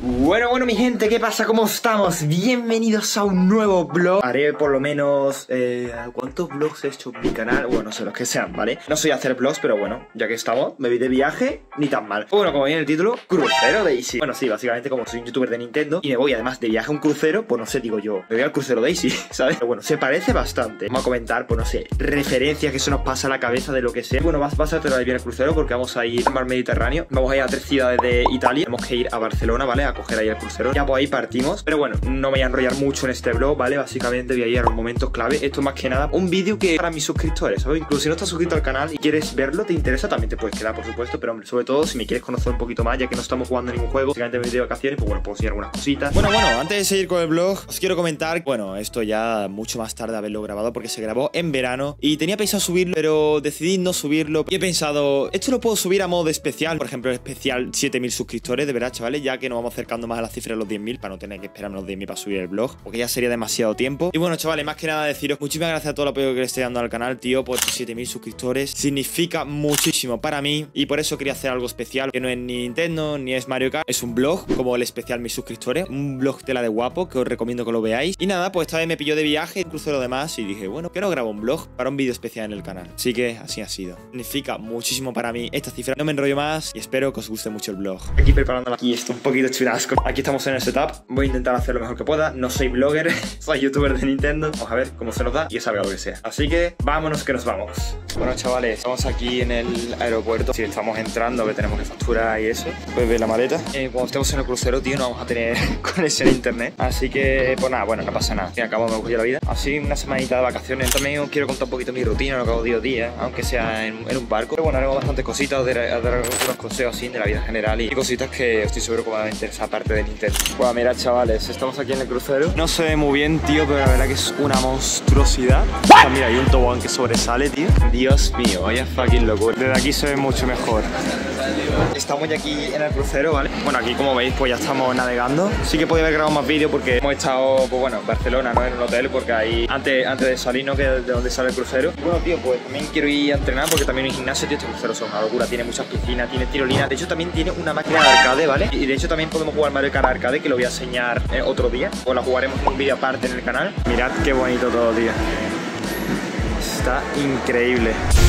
Bueno, mi gente, ¿qué pasa? ¿Cómo estamos? Bienvenidos a un nuevo vlog. Haré por lo menos... ¿cuántos vlogs he hecho en mi canal? Bueno, no sé, los que sean, ¿vale? No soy a hacer vlogs, pero bueno, ya que estamos, me voy de viaje, ni tan mal. Bueno, como viene el título, crucero Daisy. Bueno, sí, básicamente como soy un youtuber de Nintendo y me voy además de viaje a un crucero, pues no sé, digo yo, me voy al crucero Daisy, ¿sabes? Pero bueno, se parece bastante. Vamos a comentar, pues no sé, referencias que se nos pasa a la cabeza de lo que sea. Bueno, vas a tratar de bien el crucero porque vamos a ir al mar Mediterráneo. Vamos a ir a 3 ciudades de Italia. Tenemos que ir a Barcelona, ¿vale? A coger ahí el crucero. Ya pues ahí partimos. Pero bueno, no me voy a enrollar mucho en este vlog, ¿vale? Básicamente voy a ir a los momentos clave. Esto más que nada un vídeo que para mis suscriptores, ¿sabes? Incluso si no estás suscrito al canal y quieres verlo, te interesa, también te puedes quedar, por supuesto. Pero hombre, sobre todo si me quieres conocer un poquito más, ya que no estamos jugando ningún juego, básicamente me voy de vacaciones, pues bueno, puedo enseñar algunas cositas. Bueno, antes de seguir con el vlog, os quiero comentar, bueno, esto ya mucho más tarde de haberlo grabado porque se grabó en verano y tenía pensado subirlo, pero decidí no subirlo y he pensado, esto lo puedo subir a modo especial, por ejemplo, el especial 7000 suscriptores, de verdad, chavales, ya que nos vamos acercando más a la cifra de los 10.000 para no tener que esperarme los 10.000 para subir el vlog, porque ya sería demasiado tiempo. Y bueno, chavales, más que nada deciros muchísimas gracias a todo el apoyo que le estoy dando al canal, tío, por 7000 suscriptores. Significa muchísimo para mí y por eso quería hacer algo especial, que no es ni Nintendo, ni es Mario Kart, es un vlog, como el especial mis suscriptores, un vlog tela de guapo, que os recomiendo que lo veáis. Y nada, pues esta vez me pilló de viaje, incluso lo demás, y dije, bueno, que no grabo un vlog para un vídeo especial en el canal. Así que así ha sido. Significa muchísimo para mí esta cifra. No me enrollo más y espero que os guste mucho el vlog. Aquí preparándolo, aquí esto un poquito churrasco. Aquí estamos en el setup. Voy a intentar hacer lo mejor que pueda. No soy blogger, soy youtuber de Nintendo. Vamos a ver cómo se nos da y que salga lo que sea. Así que vámonos que nos vamos. Bueno, chavales, estamos aquí en el aeropuerto. Si estamos entrando, que tenemos que facturar y eso. Puedes ver la maleta. Cuando estemos en el crucero, tío, no vamos a tener conexión a internet. Así que, pues nada, bueno, no pasa nada. Al fin y al cabo me cogido la vida. Así una semanita de vacaciones. También os quiero contar un poquito mi rutina, lo que hago día a día, aunque sea en un barco. Pero bueno, haremos bastantes cositas, dar algunos consejos así de la vida general y cositas que estoy seguro que van a interesar aparte de Nintendo. Bueno, mirad, chavales, estamos aquí en el crucero. No se ve muy bien, tío, pero la verdad que es una monstruosidad. O sea, mira, hay un tobogán que sobresale, tío. Dios mío, vaya fucking locura. Desde aquí se ve mucho mejor. Estamos ya aquí en el crucero, ¿vale? Bueno, aquí como veis, pues ya estamos navegando. Sí que podía haber grabado más vídeos porque hemos estado, pues bueno, en Barcelona, ¿no? En un hotel, porque ahí, antes de salir, ¿no? Que de donde sale el crucero. Bueno, tío, pues también quiero ir a entrenar porque también en gimnasio, tío, este crucero son una locura. Tiene muchas piscinas, tiene tirolinas. De hecho, también tiene una máquina de arcade, ¿vale? Y de hecho también podemos jugar Mario Kart Arcade, que lo voy a enseñar otro día. O la jugaremos en un vídeo aparte en el canal. Mirad qué bonito todo, tío. Está increíble.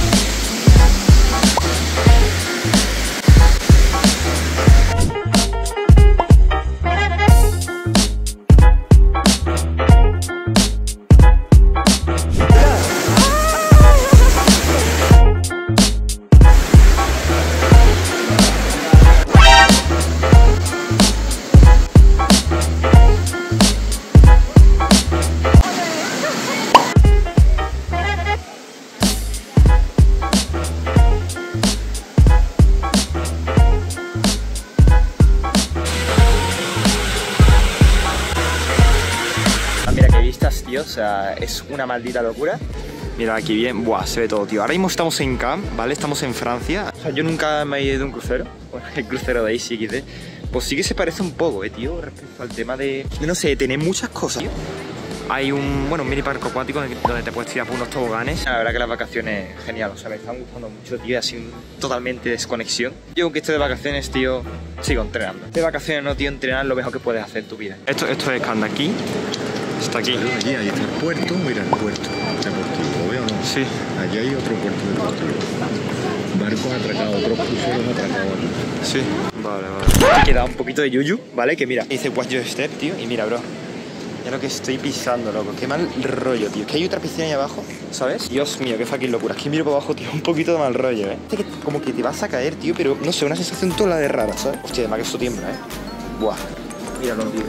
Tío, o sea, es una maldita locura. Mira aquí bien, buah, se ve todo, tío. Ahora mismo estamos en Cannes, ¿vale? Estamos en Francia. O sea, yo nunca me he ido de un crucero. Bueno, el crucero de Daisy XD. Pues sí que se parece un poco, tío, respecto al tema de... No sé, tener muchas cosas, tío. Hay un mini parque acuático donde te puedes tirar por unos toboganes. La verdad que las vacaciones, genial, o sea, me están gustando mucho, tío, así totalmente desconexión. Yo aunque esté de vacaciones, tío, sigo entrenando. De vacaciones no, tío, entrenar es lo mejor que puedes hacer en tu vida. Esto es Cannes aquí. Está aquí. Allí, ahí está el puerto, mira el puerto deportivo, ¿lo veo o no? Sí. Allí hay otro puerto deportivo. Barcos atracados, otros cruceros atracados. Sí. Vale. Me queda un poquito de yuyu, ¿vale? Que mira, dice watch your step, tío, y mira, bro. Ya lo que estoy pisando, loco. Qué mal rollo, tío. Es que hay otra piscina ahí abajo, ¿sabes? Dios mío, qué fucking locura. Es que miro para abajo, tío, un poquito de mal rollo, ¿eh? Que como que te vas a caer, tío, pero no sé, una sensación toda de rara, ¿sabes? Hostia, además que esto tiembla, ¿eh? Buah. Míralo, tío.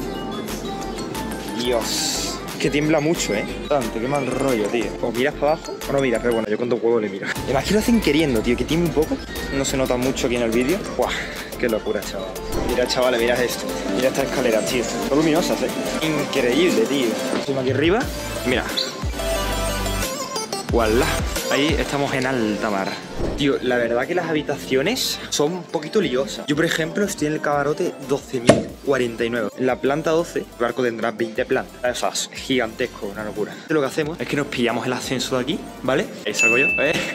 Dios, que tiembla mucho, Bastante, qué mal rollo, tío. O miras para abajo o no miras, pero bueno, yo con 2 huevos le miro. Además que lo hacen queriendo, tío, que tiembla un poco. No se nota mucho aquí en el vídeo. Buah, qué locura, chaval. Mira, chavales, mirad esto. Mira esta escalera, tío. Son luminosas, Increíble, tío. Estoy aquí arriba. Mira. ¡Wallah! Ahí estamos en alta mar. Tío, la verdad que las habitaciones son un poquito liosas. Yo, por ejemplo, estoy en el camarote 12.049. En la planta 12, el barco tendrá 20 plantas. O sea, es gigantesco, una locura. Lo que hacemos es que nos pillamos el ascenso de aquí, ¿vale? Ahí salgo yo,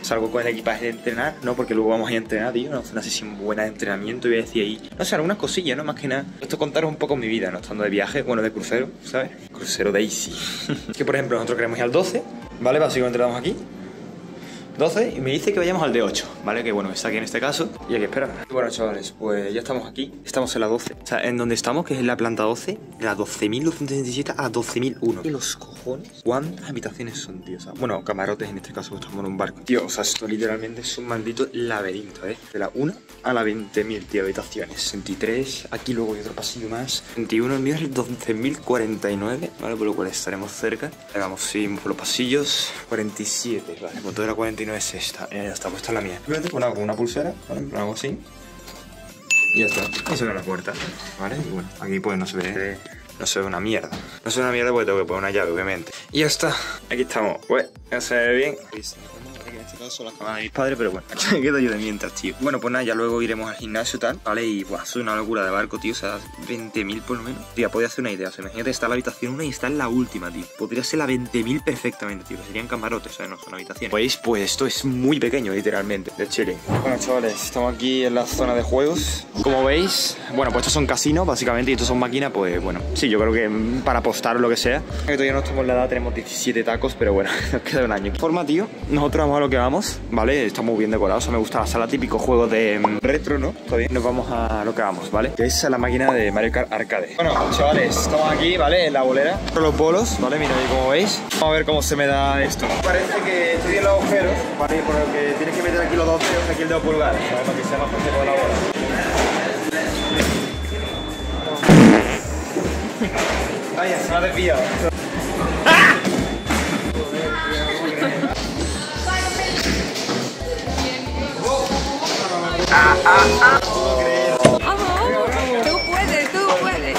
Salgo con el equipaje de entrenar, no, porque luego vamos a ir a entrenar, tío. Una sesión buena de entrenamiento, voy a decir ahí. No sé, algunas cosillas, ¿no? Más que nada. Esto contaros un poco mi vida, ¿no? Estando de viaje, bueno, de crucero, ¿sabes? Crucero Daisy. Es que, por ejemplo, nosotros queremos ir al 12, ¿vale? Básicamente le damos aquí. 12 y me dice que vayamos al de 8, ¿vale? Que bueno, está aquí en este caso y hay que esperar. Bueno, chavales, pues ya estamos aquí. Estamos en la 12. O sea, en donde estamos, que es en la planta 12, de la 12.267 a 12.00001. ¿Qué los cojones? ¿Cuántas habitaciones son, tío? O sea, bueno, camarotes en este caso, estamos en un barco. Tío, o sea, esto literalmente es un maldito laberinto, ¿eh? De la 1 a la 20.000, tío, habitaciones. 23, aquí luego hay otro pasillo más. 21, el mío es el 12.049, ¿vale? Por lo cual estaremos cerca. Ahí vamos, seguimos por los pasillos. 47, vale, el motor de la 49 es esta. Ya está, pues esta es la mía. Simplemente con una pulsera, ¿vale? En plan algo así. Y ya está. Y se ve la puerta, ¿vale? Y bueno, aquí pues no se ve. No se ve una mierda. No se ve una mierda porque tengo que poner una llave, obviamente. Y ya está. Aquí estamos. Pues, ya se ve bien. En este caso son las cámaras de mis padres, pero bueno, aquí me quedo yo de mientras, tío. Bueno, pues nada, ya luego iremos al gimnasio y tal, ¿vale? Y buah, soy una locura de barco, tío. O sea, 20.000 por lo menos. Tío, podía hacer una idea. O sea, imagínate, está en la habitación 1 y está en la última, tío. Podría ser la 20.000 perfectamente, tío. Serían camarotes, ¿sabes? No son habitaciones. Pues esto es muy pequeño, literalmente, de chilling. Bueno, chavales, estamos aquí en la zona de juegos. Como veis, bueno, pues estos son casinos, básicamente, y estos son máquinas, pues bueno. Sí, yo creo que para apostar o lo que sea. Que todavía no estamos en la edad, tenemos 17 tacos, pero bueno, nos queda un año. Forma, tío, nosotros vamos a lo que vamos, ¿vale? Está muy bien decorado, o sea, me gusta la sala, típico juego de retro, ¿no? Todavía nos vamos a lo que vamos, ¿vale? Que es la máquina de Mario Kart Arcade. Bueno, chavales, estamos aquí, ¿vale? En la bolera. Con los bolos, ¿vale? Mira ahí como veis. Vamos a ver cómo se me da esto. Parece que estoy en los agujeros, ¿vale? Por lo que tienes que meter aquí los dos dedos, aquí el dedo pulgar, ¿sabes? Para que sea más fácil con la bola. Vaya, se me ha desviado. Vamos, tú puedes, tú puedes.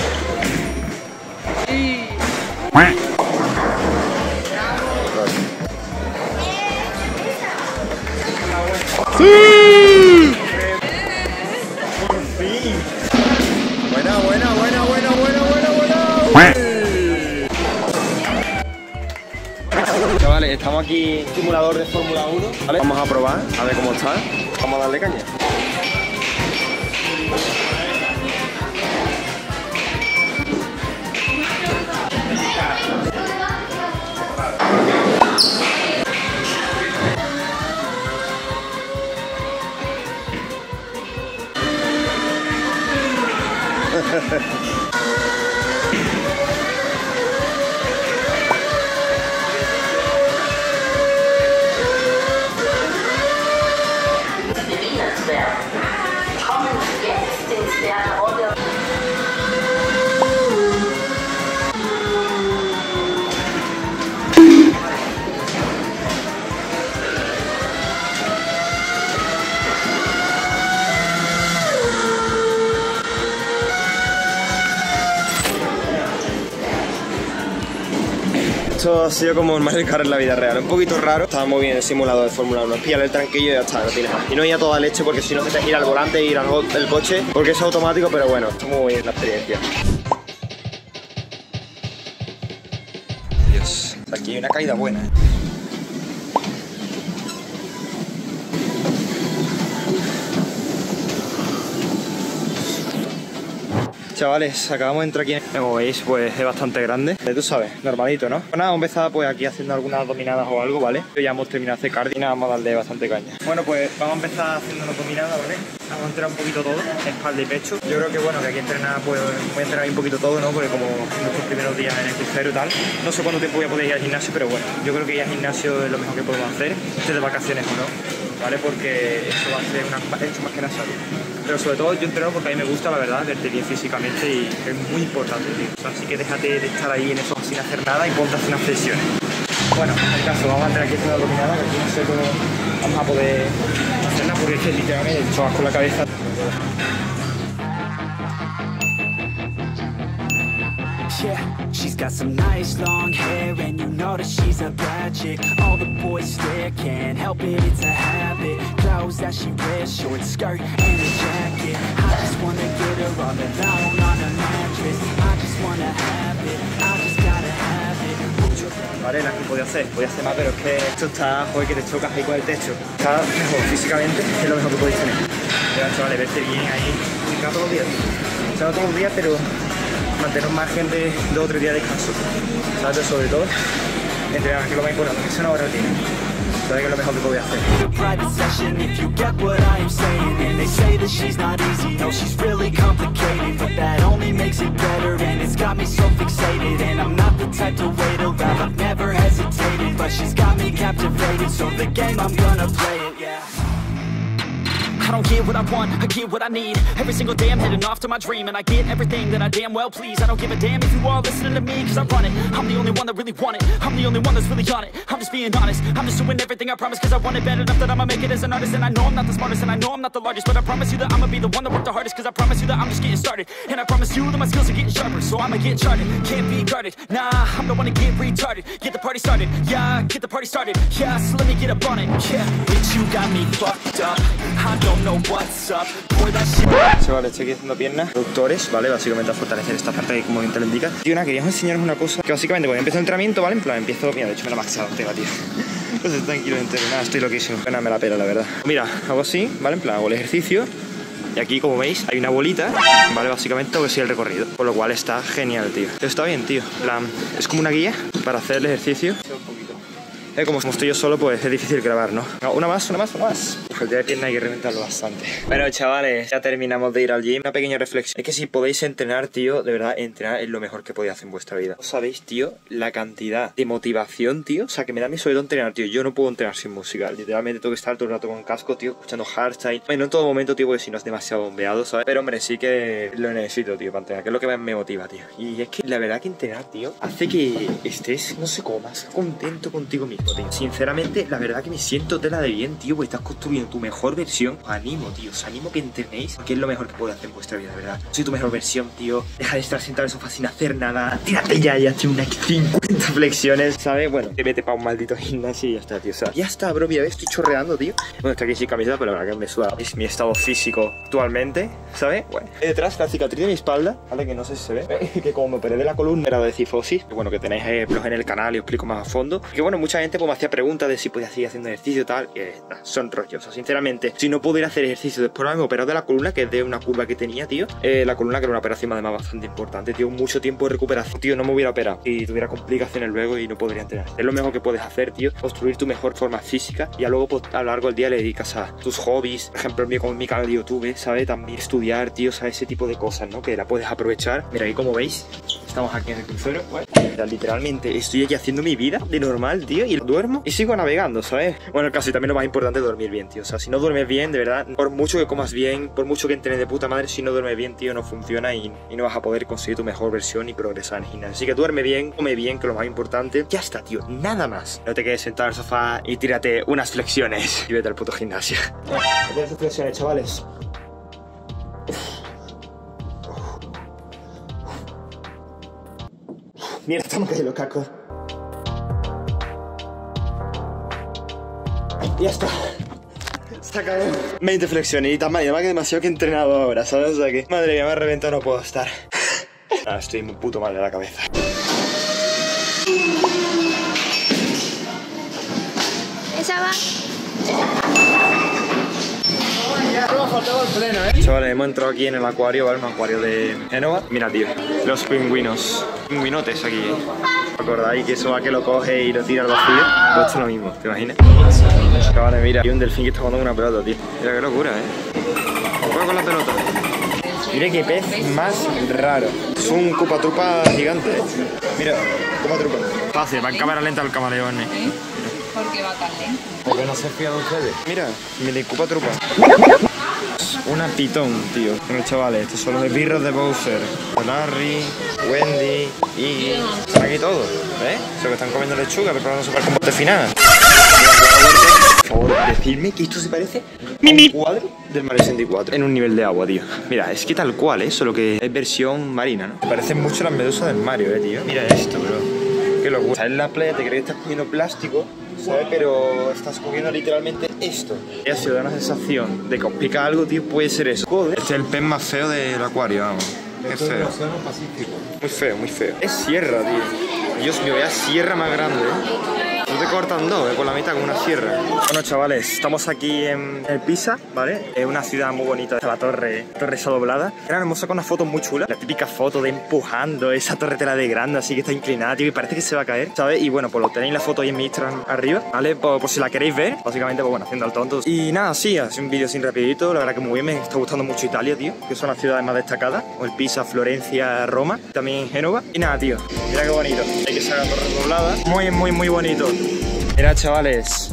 ¡Sí! ¡Por fin! Buena, buena, buena, buena, buena, buena, buena. Chavales, estamos aquí en simulador de Fórmula 1, ¿vale? Vamos a probar, a ver cómo está. Vamos a darle caña. Esto ha sido como un Mario Kart en la vida real, un poquito raro. Estaba muy bien el simulador de Fórmula 1, píllale el tranquillo y ya está, no tiene más. Y no ir a toda leche porque si no te gira al volante e ir al el coche, porque es automático, pero bueno, está muy bien la experiencia. Dios, aquí hay una caída buena, ¿eh? Chavales, acabamos de entrar aquí. Como veis, pues es bastante grande. Tú sabes, normalito, ¿no? Pues nada, vamos a empezar pues aquí haciendo algunas dominadas o algo, ¿vale? Ya hemos terminado de hacer cardio y nada, vamos a darle bastante caña. Bueno, pues vamos a empezar haciendo unas dominadas, ¿vale? Vamos a entrenar un poquito todo, espalda y pecho. Yo creo que bueno, que aquí entrenar, pues voy a entrenar ahí un poquito todo, ¿no? Porque como nuestros primeros días en el crucero y tal, no sé cuánto tiempo voy a poder ir al gimnasio, pero bueno, yo creo que ir al gimnasio es lo mejor que podemos hacer, de vacaciones o no, ¿vale? Porque eso va a ser esto más que nada salud. Pero sobre todo yo entreno porque a mí me gusta, la verdad, verte bien físicamente y es muy importante, tío. O sea, así que déjate de estar ahí en eso sin hacer nada y ponte a hacer unas flexiones. Bueno, en el caso, vamos a entrar aquí haciendo la dominada, que aquí no sé cómo vamos a poder hacerla porque es que literalmente he hecho con la cabeza. Yeah, she's got some nice long hair and you know that she's a bad chick. All the boys stare, can't help it, it's a habit. Clothes that she wears, short skirt and a jacket. I just wanna get her all alone on a mattress. I just wanna have it, I just gotta have it. pasarela que podía hacer más, pero es que esto está, joder, que te chocas ahí con el techo. Está mejor físicamente, es lo mejor que podéis tener. Ya, chavales, verte bien ahí, todos los días, o sea, no todos los días, pero mantener un margen de 2 o 3 días de descanso, ¿sabes? Pero sobre todo, entrenar, que es lo más importante, que es una hora rutina. ¿Sabes que es lo mejor que podía hacer? Private session if you get what I am saying. And they say that she's not easy, no, she's really complicated. But that only makes it better, and it's got me so fixated. And I'm not the type to wait around, I've never hesitated. But she's got me captivated, so the game, I'm gonna play it, yeah. I don't get what I want, I get what I need. Every single day I'm heading off to my dream, and I get everything that I damn well please. I don't give a damn if you all listening to me, cause I run it. I'm the only one that really want it, I'm the only one that's really on it. I'm just being honest, I'm just doing everything I promise, cause I want it bad enough that I'ma make it as an artist. And I know I'm not the smartest, and I know I'm not the largest, but I promise you that I'ma be the one that worked the hardest. Cause I promise you that I'm just getting started, and I promise you that my skills are getting sharper. So I'ma get charted, can't be guarded. Nah, I'm the one to get retarded. Get the party started, yeah, get the party started. Yeah, so let me get up on it, yeah. Bitch, you got me fucked up, I don't know what's up. Chavales, estoy aquí haciendo piernas, aductores, ¿vale? Básicamente a fortalecer esta parte que como bien te lo indica. Tío, nada, queríamos enseñaros una cosa que básicamente cuando empiezo el entrenamiento, ¿vale? En plan, empiezo, mira, de hecho me la he maxado entera, tío. Entonces tranquilo entero, nada, estoy loquísimo. Nada, me la pela, la verdad. Mira, hago así, ¿vale? En plan, hago el ejercicio. Y aquí, como veis, hay una bolita, ¿vale? Básicamente tengo que seguir el recorrido. Con lo cual está genial, tío. Está bien, tío. En plan, es como una guía para hacer el ejercicio. Como estoy yo solo, pues es difícil grabar, ¿no? Una más. El día de pierna hay que reventarlo bastante. Bueno, chavales, ya terminamos de ir al gym. Una pequeña reflexión. Es que si podéis entrenar, tío, de verdad, entrenar es lo mejor que podéis hacer en vuestra vida. ¿No sabéis, tío, la cantidad de motivación, tío? O sea, que me da mi sobre todo entrenar, tío. Yo no puedo entrenar sin música. Literalmente tengo que estar todo el rato con casco, tío, escuchando hardstyle. Bueno, no en todo momento, tío, porque si no es demasiado bombeado, ¿sabes? Pero, hombre, sí que lo necesito, tío, para entrenar, que es lo que más me motiva, tío. Y es que la verdad que entrenar, tío, hace que estés, no sé cómo, más contento contigo mismo, tío. Sinceramente, la verdad que me siento tela de bien, tío, porque estás construyendo tu mejor versión. Os animo, tío, os animo que entrenéis, porque es lo mejor que podéis hacer en vuestra vida, de verdad. Soy tu mejor versión, tío. Deja de estar sentado en el sofá sin hacer nada. Tírate ya y hazte unas 50 flexiones, ¿sabes? Bueno, te vete para un maldito gimnasio y ya está, tío. O sea, ya está, bro, mira, estoy chorreando, tío. Bueno, estoy aquí sin camiseta, pero la verdad que me suda. Es mi estado físico actualmente, ¿sabes? Bueno, detrás la cicatriz de mi espalda, ¿vale? Que no sé si se ve. Que como me operé de la columna era de cifosis. Que bueno, que tenéis ejemplos en el canal y os explico más a fondo. Que bueno, mucha gente pues me hacía preguntas de si podía seguir haciendo ejercicio y tal. Son rollos. O sea, sinceramente, si no pudiera hacer ejercicio después de haberme operado de la columna, que es de una curva que tenía, tío. La columna, que era una operación además bastante importante, tío. Mucho tiempo de recuperación, tío. No me hubiera operado y tuviera complicaciones luego y no podría entrenar. Es lo mejor que puedes hacer, tío. Construir tu mejor forma física y luego pues, a lo largo del día le dedicas a tus hobbies. Por ejemplo, con mi canal de YouTube, ¿sabes? También estudiar, tío. ¿Sabes? Ese tipo de cosas, ¿no? Que la puedes aprovechar. Mira, ahí como veis, estamos aquí en el crucero. Mira, literalmente estoy aquí haciendo mi vida de normal, tío. Y duermo y sigo navegando, ¿sabes? Bueno, casi también lo más importante es dormir bien, tío. O sea, si no duermes bien, de verdad, por mucho que comas bien, por mucho que entrenes de puta madre, si no duermes bien, tío, no funciona y no vas a poder conseguir tu mejor versión y progresar en el gimnasio. Así que duerme bien, come bien, que es lo más importante. Ya está, tío, nada más. No te quedes sentado en el sofá y tírate unas flexiones y vete al puto gimnasio. Esas flexiones, chavales. Mira, estamos cayendo los cacos. Ya está. Se acabó. 20 flexiones y tan mal, y además que demasiado que he entrenado ahora, ¿sabes? O sea que, madre mía, me ha reventado, no puedo estar. Estoy muy puto mal de la cabeza. Esa va. Chavales, hemos entrado aquí en el acuario, ¿vale? Un acuario de Génova. Mira, tío, los pingüinos. Pingüinotes aquí, ¿eh? ¿Acordáis que eso va que lo coge y lo tira al vacío? Pues esto es lo mismo, ¿te imaginas? Chavales, mira, hay un delfín que está jugando con una pelota, tío. Mira qué locura, ¿eh? Juega con la pelota. Mira qué pez más raro. Es un cupatrupa gigante, ¿eh? Mira, cupatrupa. Fácil, va en cámara lenta el camaleón, ¿eh? ¿Por qué va tan lento? Porque no se fían ustedes. Mira, mini cupatrupa. Una pitón, tío. Bueno, chavales, estos son los esbirros de Bowser. Larry, Wendy, Iggy. Están aquí todos, ¿ves? Eso que están comiendo lechuga, preparándose para el combate final. Por favor, decidme que esto se parece a un cuadro del Mario 64 en un nivel de agua, tío. Mira, es que tal cual, ¿eh? Solo que es versión marina, ¿no? Me parecen mucho las medusas del Mario, tío. Mira esto, bro. Qué locura. Estás en la playa, te crees que estás comiendo plástico, ¿sabes? Pero estás comiendo literalmente esto. Y ha sido una sensación de que os pica algo, tío, puede ser eso. Joder. Este es el pez más feo del acuario, vamos. Es feo. Muy feo, muy feo. Es sierra, tío. Dios mío, vaya sierra más grande, No te cortan dos, con la mitad, con una sierra. Bueno, chavales, estamos aquí en el Pisa, ¿vale? Es una ciudad muy bonita, está la torre esa doblada. Ahora hemos sacado unas fotos muy chulas. La típica foto de empujando esa torretera de grande, así que está inclinada, tío, y parece que se va a caer, ¿sabes? Y bueno, pues lo tenéis la foto ahí en mi Instagram arriba, ¿vale? Por si la queréis ver, básicamente, pues bueno, haciendo al tonto. Y nada, sí, hace un vídeo así rapidito. La verdad que muy bien, me está gustando mucho Italia, tío, que son las ciudades más destacadas. O el Pisa, Florencia, Roma, también Génova. Y nada, tío, mira qué bonito. Hay que sacar la torre doblada. Muy bonito. Mira, chavales,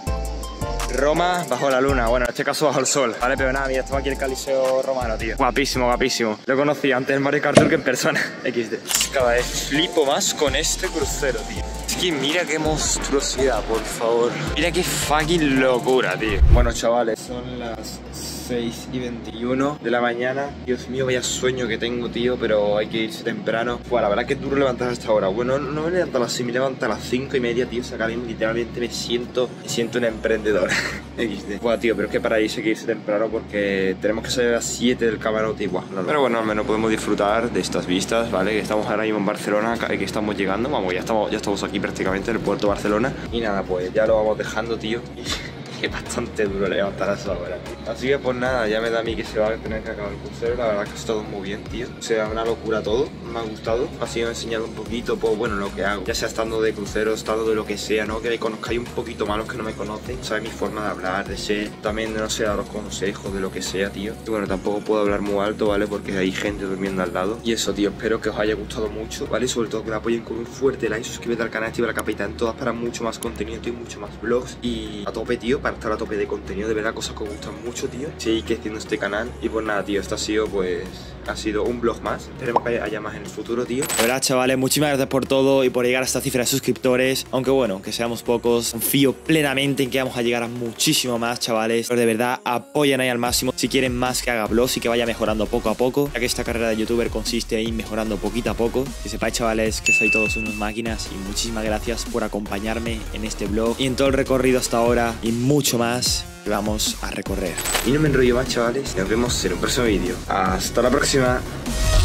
Roma bajo la luna, bueno, en este caso bajo el sol, ¿vale? Pero nada, mira, estamos aquí en el Coliseo Romano, tío. Guapísimo, guapísimo. Lo conocí antes en Mario Kart Tour que en persona. XD. Cada vez flipo más con este crucero, tío. Es que mira qué monstruosidad, por favor. Mira qué fucking locura, tío. Bueno, chavales, son las 6:21 de la mañana. Dios mío, vaya sueño que tengo, tío, pero hay que irse temprano. Bueno, la verdad que es duro levantarse hasta ahora. Bueno, no me levanto a las 6, me levanto a las 5:30, tío. Sacar literalmente me siento un emprendedor. XD. Bueno, tío, pero es que para irse hay que irse temprano porque tenemos que salir a las 7 del camarote y no. Pero bueno, al menos podemos disfrutar de estas vistas, ¿vale? Que estamos ahora mismo en Barcelona, que estamos llegando. Vamos, ya estamos aquí prácticamente en el puerto de Barcelona. Y nada, pues ya lo vamos dejando, tío. Es bastante duro levantar a esa hora, tío. Así que pues nada, ya me da a mí que se va a tener que acabar el crucero. La verdad que ha estado muy bien, tío. O sea, una locura todo. Me ha gustado. Ha sido enseñado un poquito, pues bueno, lo que hago. Ya sea estando de crucero, estando de lo que sea, ¿no? Que me conozcáis un poquito más los que no me conocen. Sabes mi forma de hablar, de ser. También, no sé, daros consejos de lo que sea, tío. Y bueno, tampoco puedo hablar muy alto, ¿vale? Porque hay gente durmiendo al lado. Y eso, tío, espero que os haya gustado mucho, ¿vale? Sobre todo que me apoyen con un fuerte like. Suscríbete al canal, activa la campanita en todas para mucho más contenido, tío. Mucho más vlogs. Y a tope, tío, para estar a tope de contenido, de verdad, cosas que os gustan mucho, tío. Seguid creciendo este canal. Y pues nada, tío, esto ha sido un vlog más. Esperemos que haya más en el futuro, tío. De verdad, chavales, muchísimas gracias por todo y por llegar a esta cifra de suscriptores. Aunque bueno, que seamos pocos, confío plenamente en que vamos a llegar a muchísimo más, chavales. Pero de verdad, apoyan ahí al máximo si quieren más que haga vlogs y que vaya mejorando poco a poco, ya que esta carrera de youtuber consiste en ir mejorando poquito a poco. Que sepáis, chavales, que sois todos unos máquinas y muchísimas gracias por acompañarme en este vlog y en todo el recorrido hasta ahora y mucho más que vamos a recorrer. Y no me enrollo más, chavales. Nos vemos en un próximo vídeo. Hasta la próxima.